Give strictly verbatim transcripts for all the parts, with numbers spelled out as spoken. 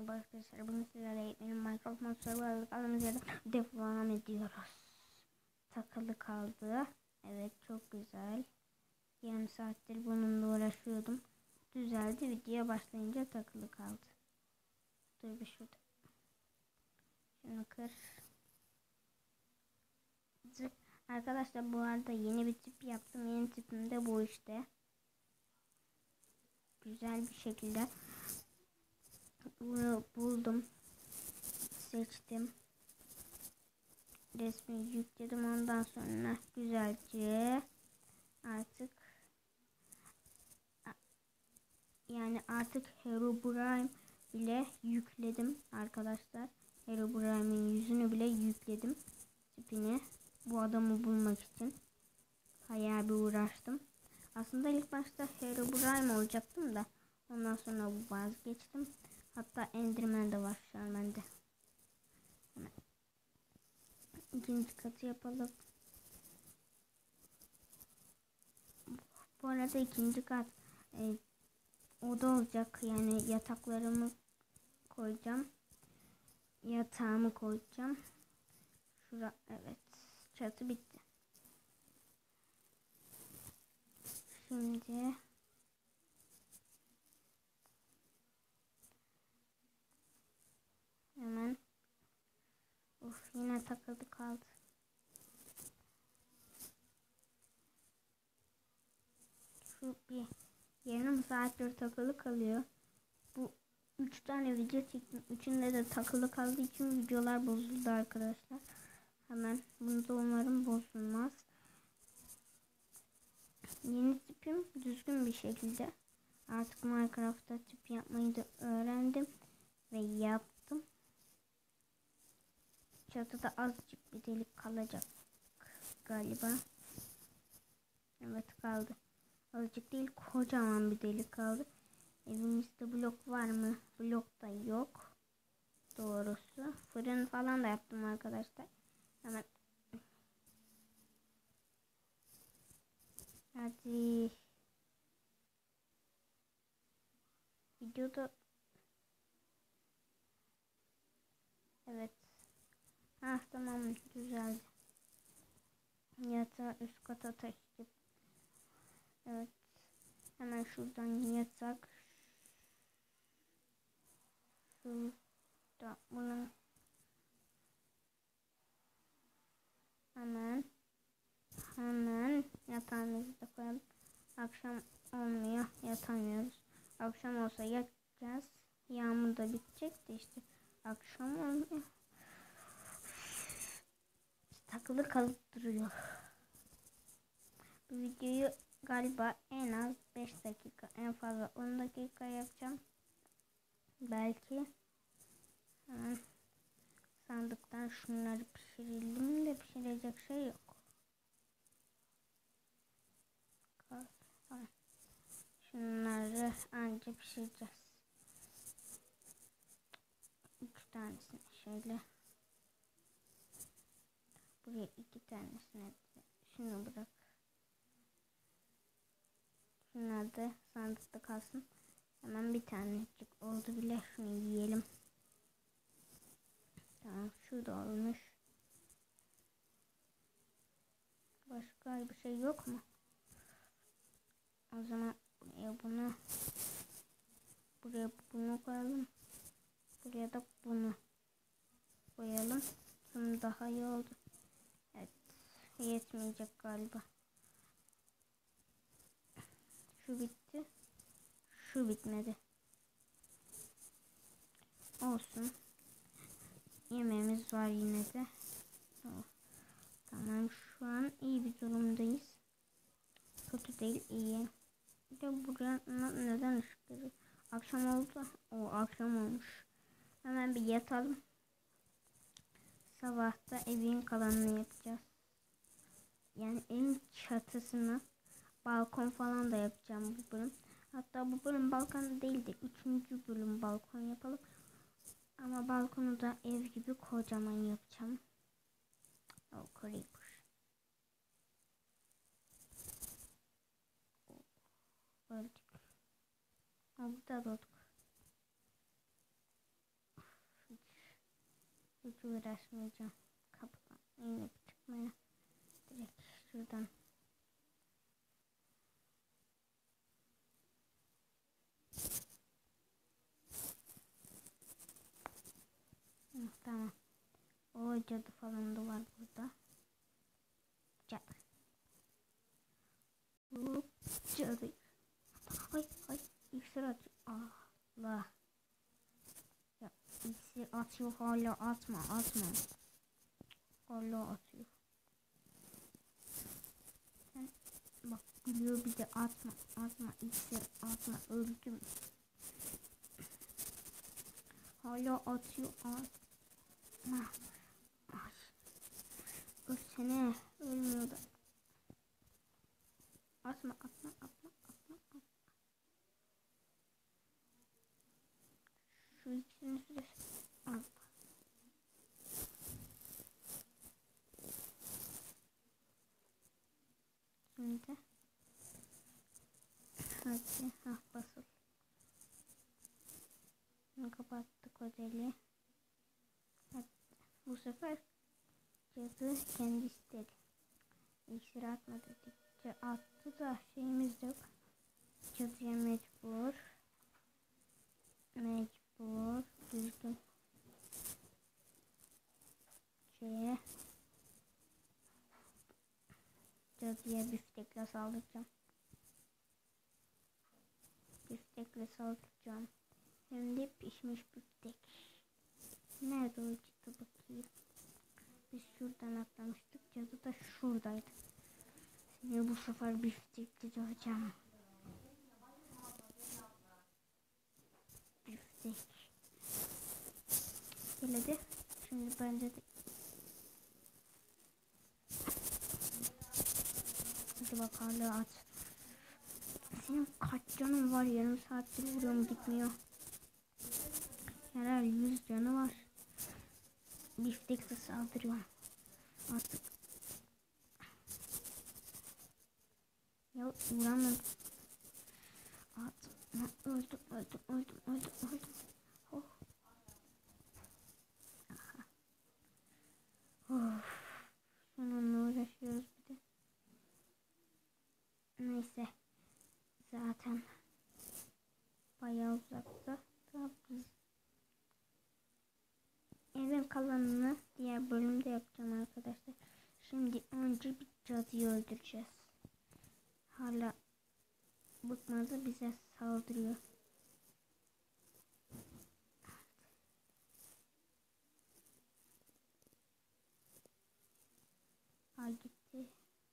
Merhaba arkadaşlar, bugün sizlerle benim Minecraft Mod Survival kaldığımız yerden devam ediyoruz. Takılı kaldı. Evet, çok güzel. Yarım saattir bununla uğraşıyordum. Düzeldi, videoya başlayınca takılı kaldı. Dur bir şurada. Şunu kır. Zık. Arkadaşlar bu arada yeni bir tip yaptım. Yeni tipim de bu işte. Güzel bir şekilde bunu buldum. Seçtim. Resmi yükledim, ondan sonra güzelce artık yani artık Herobrine bile yükledim arkadaşlar. Herobrine'in yüzünü bile yükledim, tipini, bu adamı bulmak için bayağı bir uğraştım. Aslında ilk başta Herobrine olacaktım da ondan sonra vazgeçtim. Hatta Enderman de var şu an bende. Hemen ikinci katı yapalım. Bu arada ikinci kat e, oda olacak, yani yataklarımı koyacağım, yatağımı koyacağım. Şura, evet, çatı bitti. Şimdi hemen, of, yine takıldı kaldı. Şu bir yarım saattir takılı kalıyor. Bu üç tane video çektim. Üçünde de takılı kaldığı için videolar bozuldu arkadaşlar. Hemen bunu da umarım bozulmaz. Yeni tipim düzgün bir şekilde. Artık Minecraft'ta tip yapmayı da öğrendim ve yaptım. Çatıda azıcık bir delik kalacak galiba. Evet, kaldı. Azıcık değil, kocaman bir delik kaldı. Evimizde blok var mı? Blok da yok. Doğrusu. Fırın falan da yaptım arkadaşlar. Hemen. Hadi. Videoda. Evet. Ah, tamam, güzeldi. Yatağı üst kata taşıdık. Evet. Hemen şuradan yatak. Şurada bunun. Hemen. Hemen yatağımızı da koyalım. Akşam olmuyor, yatamıyoruz. Akşam olsa yatacağız. Yağmur da bitecek de işte akşam olmuyor. Takılı kalıp duruyor. Bu videoyu galiba en az beş dakika, en fazla on dakika yapacağım. Belki. Hemen sandıktan şunları pişirelim de pişirecek şey yok. Şunları anca pişireceğiz. Üç tanesini şöyle. Buraya iki tanesini. Şunu bırak. Şunlar da sandıkta kalsın. Hemen bir tanecik oldu bile. Şunu yiyelim. Tamam, şu da olmuş. Başka bir şey yok mu? O zaman buraya bunu buraya bunu koyalım. Buraya da bunu koyalım. Şimdi daha iyi oldu. Evet, yetmeyecek galiba. Şu bitti. Şu bitmedi. Olsun. Yemeğimiz var yine de. Oh. Tamam, şu an iyi bir durumdayız. Kötü değil, iyi. Bir de buraya neden ışık geliyor? Akşam oldu. O akşam olmuş. Hemen bir yatalım. Sabahta evin kalanını yapacağız. Yani evin çatısını, balkon falan da yapacağım bu bölüm. Hatta bu bölüm balkon değil de üçüncü bölüm balkon yapalım. Ama balkonu da ev gibi kocaman yapacağım. O creeper. Öldük. O, burada doğduk. Hiç uğraşmayacağım. Kapıdan inip çıkmaya. Direkt şuradan. Hı, tamam. O cadı falan da var burada. Cadı. Hop, cadı. Ay ay iksir atıyor. Allah. Ya iksir atıyor hala atma atma. Hala atıyor. Sen bak gülüyor bir de atma atma iksir atma öldüm. Hala atıyor atma. Ay. Ölsene ölmüyor da. Atma atma atma atma atma. Şu iksirin süresi az. Şimdi hadi ha basıl. Kapattık o deliği. Bu sefer cadı kendi istedi. İksir atma dedikçe attı da şeyimiz yok. Cadıya mecbur. Mecbur. Düzgün. Şeye. Cadıya biftekle saldıracağım. Biftekle saldıracağım. Hem de pişmiş biftek. Nerede o cadı bakayım. Biz şuradan atlamıştık. Cadı da şuradaydı. Seni bu sefer biftekle döveceğim. Biftek. Gel hadi. Şimdi bence de. Hadi bak hala at. Senin kaç canın var? Yarım saattir vuruyorum gitmiyor. Herhalde yüz canı var. Biftekle saldırıyorum. Artık. Ya vuramam. At. Öldüm öldüm öldüm öldüm öldüm. Oh. Aha. Of. Şununla uğraşıyoruz bir de. Neyse. Zaten bayağı uzakta. Tabii. Evin kalanını diğer bölümde yapacağım arkadaşlar. Şimdi önce bir cadıyı öldüreceğiz. Hala bıkmadı bize saldırıyor. Ay gitti.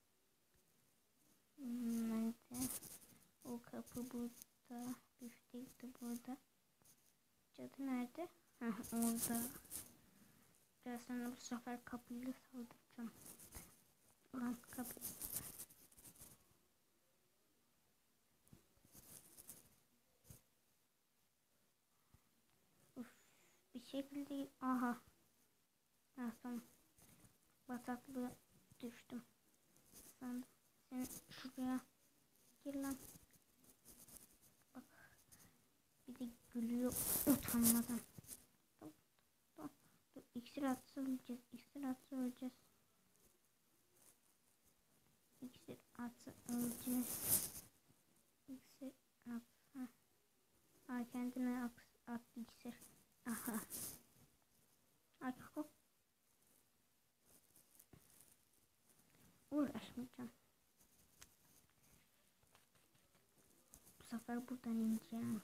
Nerede? O kapı burada. Biftek de burada. Cadı nerede? Heh, orada. Biraz sonra bu sefer kapıyla saldıracağım. Ulan kapı. Uf, bir şekilde aha. Ha, tamam. Bataklığa düştüm. Sandım. Sen şuraya gir lan. Bak. Bir de gülüyor utanmadan. Dur, dur, dur. İksir atsa öleceğiz. İksir atsa öleceğiz. İksir atsa öleceğiz. İksir atsa. Aa, kendine at, attı iksir. Aha. Ay hop. Uğraşmayacağım. Bu sefer buradan ineceğim.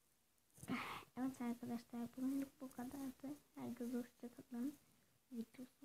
Evet arkadaşlar bugünlük bu kadardı. Herkese hoşçakalın. Videosu